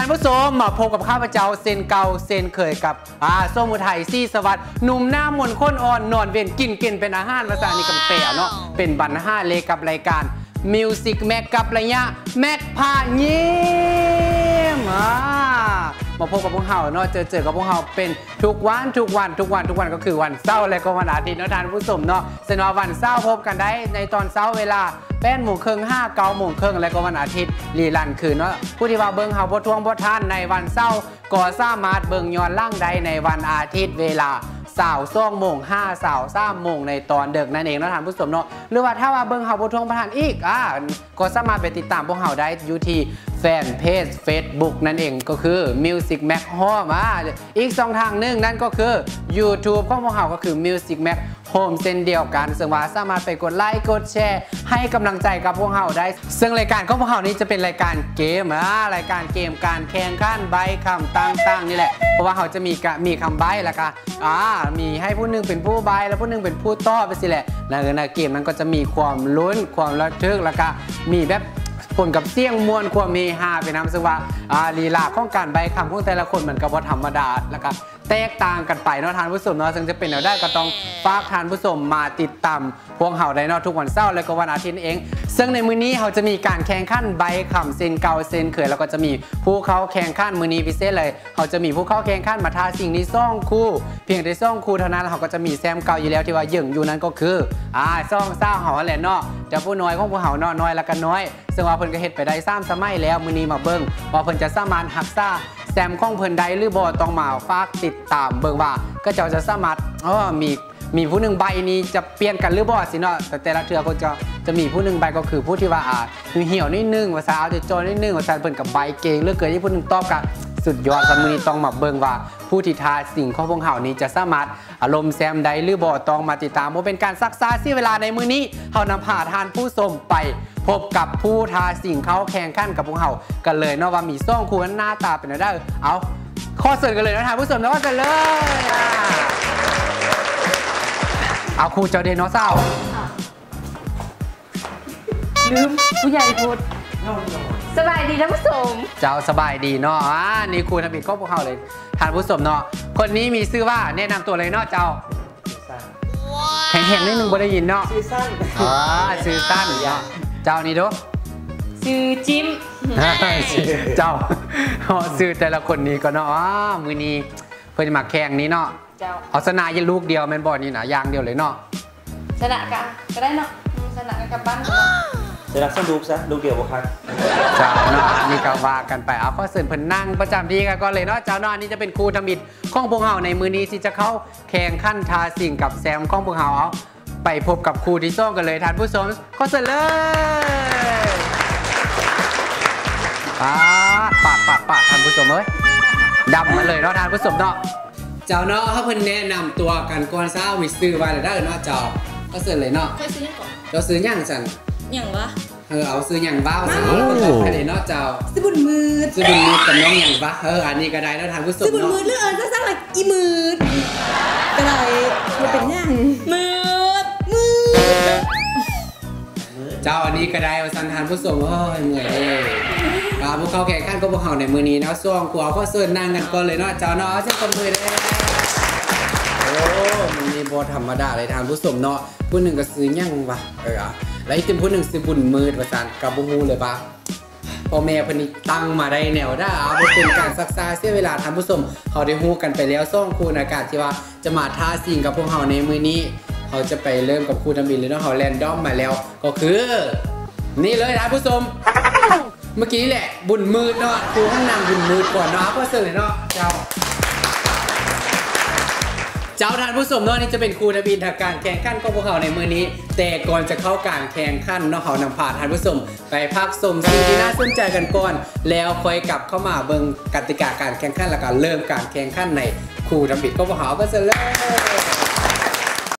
านผู้ชมมาพบกับข้าพเจ้าเซนเก่าเซนเคยกับส้มอุทัยซี่สวัสดิ์หนุ่มหน้ามนข้นอ่อนนอนเวียนกินเป็นอาหารภาษานี่กับเตะเนาะเป็นบรรณาเลกับรายการมิวสิกแม็กกับระยะแม็กพายิ้มมาพบกับพวกเราเนาะเจอกับพวกเราเป็นทุกวันก็คือวันเสาร์และก็วันอาทิตย์เนาะท่านผู้ชมเนาะเสนอวันเสาร์พบกันได้ในตอนเสาร์เวลา8:30 9:30และก็วันอาทิตย์รีลันคืนเนาะผู้ที่ว่าเบิ่งเฮาบ่ทวงบ่ทันในวันเสาร์ก็สามารถเบิ่งย้อนหลังได้ในวันอาทิตย์เวลา22:05 ในตอนดึกนั่นเองเนาะท่านผู้ชมเนาะหรือว่าถ้าว่าเบิ่งเฮาบ่ทวงบ่ทันอีกก็สามารถไปติดตามพวกเฮาได้อยู่ที่แฟนเพจ Facebook นั่นเองก็คือ Music Mac Home อีก2ทางนึงนั่นก็คือ YouTube ของพวกเราก็คือ Music Mac Home เส้นเดียวกันซึ่งว่าสามารถไปกดไลค์กดแชร์ให้กำลังใจกับพวกเราได้ซึ่งรายการของพวกเรานี้จะเป็นรายการเกมรายการเกมการแข่งขันใบคำต่างๆนี่แหละเพราะว่าเขาจะมีคำใบแล้วก็มีให้ผู้นึงเป็นผู้ใบแล้วผู้นึงเป็นผู้ตอบไปสิแหละในเกมนั้นก็จะมีความลุ้นความระทึกแล้วก็มีแบบผลกับเสียงมวลความมีฮาไปนำซึ่งว่าลีลาของการใบคำของแต่ละคนมันก็บ่ธรรมดาแล้วก็แตกต่างกันไปเนาะท่านผู้ชมเนาะซึ่งจะเป็นแนวได้ก็ต้องฝากท่านผู้ชมมาติดตามพวกเราได้เนาะทุกวันเสาร์และก็วันอาทิตย์เองซึ่งในมื้อนี้เขาจะมีการแข่งขันใบคำเซนเก่าเซนเคยแล้วก็จะมีผู้เข้าแข่งขันมื้อนี้พิเศษเลยเขาจะมีผู้เข้าแข่งขันมาทาสิ่งนี้2 คู่เพียงแต่2 คู่เท่านั้นเขาก็จะมีแซมเก่าอยู่แล้วที่ว่ายึ่งอยู่นั้นก็คือ2 ซ่าหอแหละเนาะจะผู้น้อยของพวกเขาเนาะน้อยแล้วก็น้อยซึ่งว่าเพิ่นก็เฮ็ดไปได้3 สมัยแล้วมื้อนี้มาเบิ่งว่าเพิ่นจะสามารถรักษาแซมของเพิ่นได้หรือบ่ต้องมาฝากติดตามเบิ่งว่าก็จะสามารถมีผู้หนึ่งใบนี้จะเปลี่ยนกันหรือบ่สิเนาะแต่ละเทื่อก็จะมีผู้หนึ่งใบก็คือผู้ที่ว่าเหี่ยวนิดนึงภาษาเอาจะโจนนิดนึงภาษาเพิ่นกับใบเก่งเหลือเกินที่ผู้หนึ่งตอบกันสุดยอดมื้อนี้ต้องมาเบิ่งว่าผู้ที่ทาสิ่งของพวกเขานี้จะสามารถอารมณ์แซมได้หรือบ่ต้องมาติดตามว่าเป็นการซักซ้าเสียเวลาในมื้อนี้เฮานำพาทานผู้ชมไปพบกับผู้ทาสิ่งเขาแข่งขันกับพวกเขากันเลยเนาะว่ามี2 คู่หน้าตาเป็นอะไรเอาข้อเสนอกันเลยนะท่านผู้ชมนะว่ากันเลยเอาครูเจ้าเดนโนเสาร์ลืมผู้ใหญ่พูดสบายดีท่านผู้ชมเจ้าสบายดีเนาะนี่ครูทำบิดก็พวกเขาเลยท่านผู้ชมเนาะคนนี้มีชื่อว่าแนะนำตัวเลยเนาะเจ้าแห่งนิดนึงบ่ได้ยินเนาะชื่อสั้นชื่อสั้นเจ้านี่ดูชื่อจิ้มเจ้าชื่อแต่ละคนนี้ก็เนาะมือนี้เพื่อนมาแข่งนี้เนาะเอาชนะยันลูกเดียวแมนบอลนี่นะยางเดียวเลยเนาะชนะกันก็ได้เนาะชนะกันกับบ้านจะรักสั้นลูกซะลูกเดียวบ่ครับเจ้าเนาะนี่ก็ว่ากันไปเอาข้อเสนอเพิ่นนั่งประจำที่กันก็เลยเนาะเจ้าเนาะนี่จะเป็นครูทำบิดของพวกเราในมือนี้ที่จะเข้าแข่งขันทาสิ่งกับแซมของพวกเราเอาไปพบกับครูที่2กันเลยท่านผู้ชมข้อเสนอเลยปาดท่านผู้ชมเอ้ยดำมาเลยเนาะท่านผู้ชมเนาะเจ้าเนาะเขาเพิ่นแนะนำตัวกันก่อนซะวิซื้อไว้ได้เนาะเจ้าก็ซื้อเลยเนาะค่อยซื้อยังก่อนเจ้าซื้อยังจันยังวะเอาซื้อยังบ้าซื้อคนตอบแค่เนาะเจ้าซื้อบุญมืดกับน้องยังบ้าอันนี้ก็ได้แล้วท่านผู้ชมเนาะซื้อบุญมืดเรื่องจะสร้างอะไรอีมืดก็เลยมันเป็นยังมืดเจ้าอันนี้ก็ได้สันทานผู้ชมเหนื่อยเลยพวกเขาแข่งขันก็พวกเขาในมือนี้เนาะช่วงขวาก็เสิร์นนั่งกันก่อนเลยเนาะเจ้าเนาะเจ้าคนมือเลยโอ้มันมีบอธรรมดาเลยทางผู้ชมเนาะผู้หนึ่งก็ซื้อยั่งวะแล้วอีกผู้หนึ่งซื้อบุญมืดประสานกับบุหูเลยปะพ่อแม่พนิตั้งมาได้แนวได้เป็นการซักซ้าเสียเวลาทางผู้ชมเขาได้ฮู้กันไปแล้วซ่องคูณอากาศที่ว่าจะมาท่าสิ่งกับพวกเขาในมือนี้เขาจะไปเริ่มกับครูทำบินเลยเนาะเขาแรนดอมมาแล้วก็คือนี่เลยท่านผู้ชมเมื่อกี้แหละบุญมืดเนาะครูข้างนำบุญมืดก่อนเนาะก็เสนอเนาะเจ้าท่านผู้ชมเนาะนี่จะเป็นครูทำบินทางการแข่งขันของพวกเขาในมือนี้แต่ก่อนจะเข้าการแข่งขันเนาะเขานำพาท่านผู้ชมไปพักชมสิ่งที่น่าสนใจกันก่อนแล้วค่อยกลับเข้ามาเบิ่งกติกาการแข่งขันแล้วก็เริ่มการแข่งขันในครูทำบินของพวกเขาก็เสร็จแล้ว